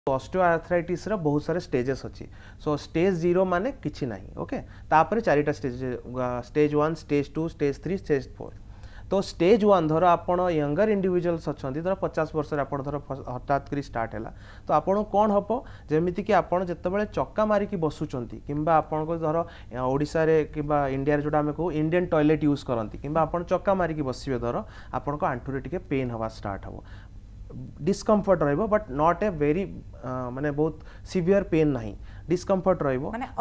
Osteoarthritis रो बहुत सारे stages अच्छी सो स्टेज 0 माने किछि नाही ओके तापर चारिटा स्टेज 1 स्टेज 2 स्टेज 3 स्टेज 4 तो स्टेज 1 धर आपण यंगर इंडिविजुअल्स अच्छा धर 50 वर्ष धर हठात करी स्टार्ट है तो आपन कौन हम जमीती कि आपड़ जिते चक्का मारिकी बसुंट कि आपन को धर ओडिशा रे कि इंडिया जोटा आम कहू इंडियन टॉयलेट यूज करती कि आपन चक्का मारिकी बसवे धर आपण को आंठुरे टिके पेन हवा स्टार्ट हम डिस्कम्फर्ट रहिबो बट नॉट ए वेरी माने बहुत सिवियर पेन नहीं डिस्कम्फर्ट रहिबो माने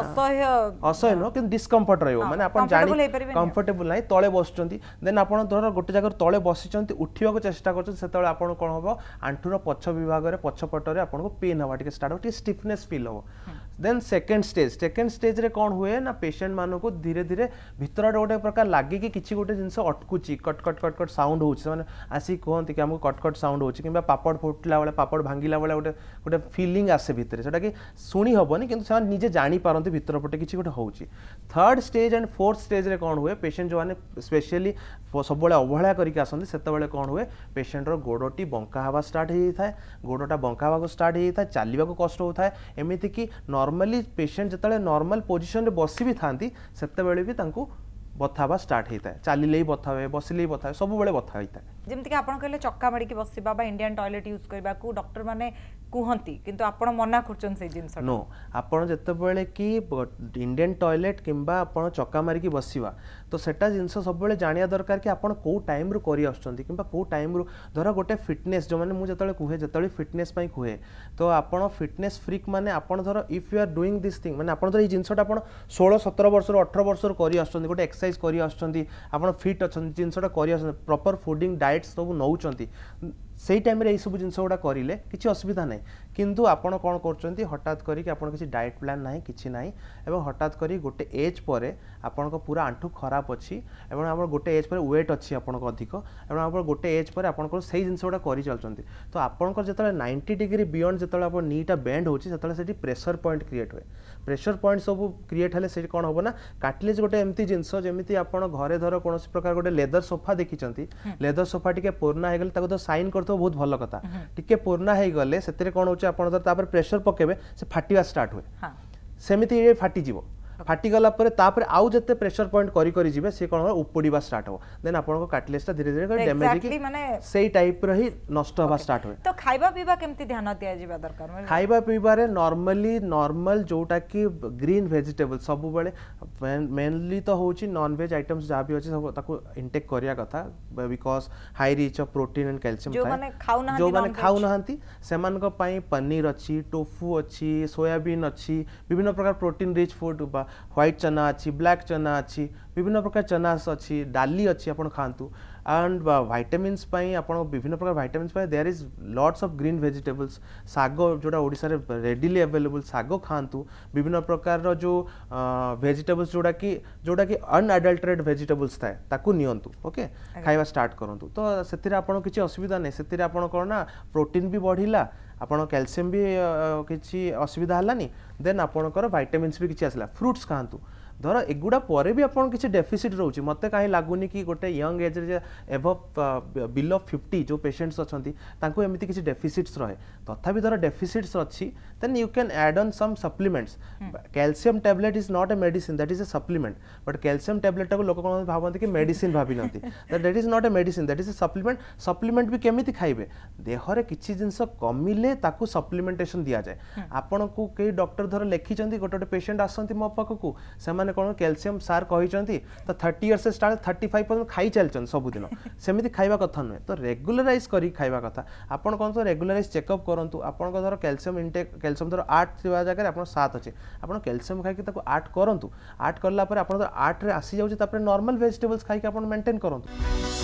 असह्य न कि डिस्कम्फर्ट रहिबो माने आपण जानि कंफर्टेबल नाही तळे बसचंती देन आपण धर गोटे जगह तळे बसिचंती उठिबा को चेष्टा करछन सेतळे आपण कोन हबो आंठुर पछ विभाग रे पछ पटरे आपण को पेन हवा टिके स्टार्ट होटी स्टिफनेस फील हो देन सेकंड स्टेज रे कोन हुए ना पेशेंट मानो को धीरे धीरे भीतर गोटे प्रकार लागे कि किछि गोटे जिंस अटकुची कट कट कट कट साउंड होछि माने आसी कहंती कि हमको कट कट साउंड होछि किबा पापड़ फुटला वाला पापड़ भांगिला वाला गोटे गोटे फीलिंग आसे भीतर सेटा कि सुनी हबनी किंतु से निजे जानी पारंती भीतर पटे किछि गोटे होछि third stage and fourth stage रे कोन हुए पेशेंट जो माने स्पेशली सब बेले अवहेला करिक आसंती सेते बेले कोन हुए पेशेंट रो गोडोटी बंका हवा स्टार्ट हे थाए गोडोटा बंका हवा को स्टार्ट हे थाए चालिबा को कष्ट होथाए एमिति कि नॉर्मली पेशेंट जतले नॉर्मल पोजीशन रे बसी भी थांती सेते बेले भी तांको बथावा स्टार्ट होता है चालिले ही बथा हुए बसिले ही बथा हुए सब बेले बथा होता है जेमति कि आपण कहले चक्का मारी के बसिबा बा इंडियन टॉयलेट यूज करबा को डॉक्टर माने कुहंती किंतु आपण मना करचन से जिंस नो आपण जते बेले कि इंडियन टॉयलेट किंबा आपण चक्का मारी के बसिबा तो सेटा जिंस सब बेले जानिया दरकार कि आपण को टाइम रो करी आछंती किंबा को टाइम रो धर गोटे फिटनेस जो माने मु जतले कुहे जतले फिटनेस पई कुहे तो आपण फिटनेस फ्रीक माने आपण धर if you are doing this thing माने आपण धर ई जिंसटा आपण 16 17 वर्ष रो 18 वर्ष रो करी आछंती गोटे एक्सरसाइज करी आछंती आपण फिट अछंती जिंसटा करी आछंती प्रॉपर फूडिंग डाइट सब नौचंती से टाइम रे सब जिनस गुड़ा करें किसी असुविधा ना किंतु आपण कौन कर हठात करी आपण किसी डाइट प्लान ना कि ना एवं हठात करी गोटे एज पर आपण पूरा आंठू खराब अच्छी एवं आप गोटे एज पर वेट अच्छी आपण अधिक एवं आप गोटे एज पर आप से जिनस गुड़ा कर चलते तो आपंकर जो 90 डिग्री बियॉन्ड जो आप नीटा बेंड होती प्रेशर पॉइंट क्रिएट हुए प्रेशर पॉइंट सब क्रिएट हेले से कौन हम ना कार्टिलेज गोटे एमती जिनस जमी आप घरे धर कौन प्रकार गोटे लेदर सोफा देखी लेदर सोफा टी पुराना हो गले साइन कर बहुत भल कथा टिके पुराना हो गले से कौन हो प्रेशर पकेबे से फाटिवा स्टार्ट हुए सेमिति ये फाटिजिवो फाटिगला आउ जते प्रेशर पॉइंट करी करी जिवे से कौन उपड़वा स्टार्ट हो देन आपन कार्टिलेजटा धीरे धीरे डैमेज की सेही टाइप रो ही नष्ट हवा स्टार्ट हुए तो खाइबा पीबा केमती ध्यान दिया जिबा दरकार खाइबा पीबा रे नॉर्मल जोटा कि ग्रीन वेजिटेबल सब बेले मेनली तो होची नॉन वेज आइटम्स जहाँ भी अच्छे सब ताको इंटेक करिया कथा because high rich of protein and calcium जो माने खाउ नहांती सेमान को पई पनीर अच्छी टोफू अच्छी सोयाबीन अच्छी विभिन्न प्रकार प्रोटीन रिच फूड व्हाइट चना अच्छी ब्लैक चना अच्छी विभिन्न प्रकार चना अच्छी डाली अच्छी आपन खातु एंड विटामिन्स पई आपन विभिन्न प्रकार विटामिन्स पई there is lots of green vegetables सागो जोटा ओडिसा रे रेडिली अवेलेबल सागो खातु विभिन्न प्रकार रो जो वेजिटेबल्स जोटा कि अनएडल्टरेटेड वेजिटेबल्स थाए ताकू नियंतु ओके खाइबा स्टार्ट करंतु तो सेतिरे आपन किछि असुविधा नै सेतिरे आपन करना प्रोटीन भी बढ़िला आपन कैल्शियम भी किछि असुविधा हलानी देन आपनकर विटामिन्स भी किछि आसला फ्रूट्स खातु धर एगुड़ा पर भी आपन किछि डेफिसिट रोची मते काहे लागुनी कि गोटे यंग एज रे एबव बिलो 50 जो पेशेंट्स अछंती तांको एमिति किछि डेफिसिट्स रहे तथापि धर डेफिसिट्स अच्छी then you can add on some supplements calcium tablet is not a medicine that is a supplement but calcium tablet को लोक कोन भाबंती कि मेडिसिन भाबी नंती that is not a medicine that is a supplement भी केमिति खाइबे देह रे किछि जिंस कमिले ताकू सप्लीमेंटेशन दिया जाए आपन को के डॉक्टर धर लेखि चंती गोटे पेशेंट आसंती मो पाखकू से कौन कैल्शियम सार कहते तो 30 इयर्स से स्टार्ट 35% खाई चलते सबुदिन सेमती खाइबा कथा नुहे तो रेगुलराइज करी खाइबा कथा आपन कौन तो रेगुलराइज चेकअप करंतु आपन धर कैल्शियम इंटेक कैल्शियम धर 8 थिबा जगह आपन 7 अच्छे आपन कैल्शियम खाई ताको 8 करंतु 8 करला पर आपन 8 रे आसी जाउची तापर नॉर्मल वेजिटेबल्स खाई आपन मेंटेन करंतु।